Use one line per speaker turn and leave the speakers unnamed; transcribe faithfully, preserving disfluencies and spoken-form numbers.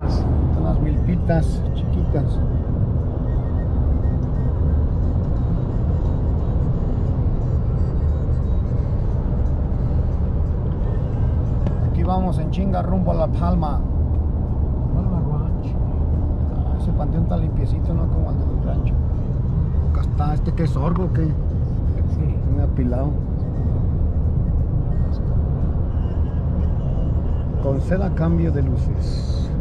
Están las milpitas chiquitas. Aquí vamos en chinga rumbo a La Palma.
Palma Ranch.
Ah, ese panteón está limpiecito, no como el del rancho. Acá está, este que es sorgo, que
Sí.
me ha apilado. Conceda cambio de luces.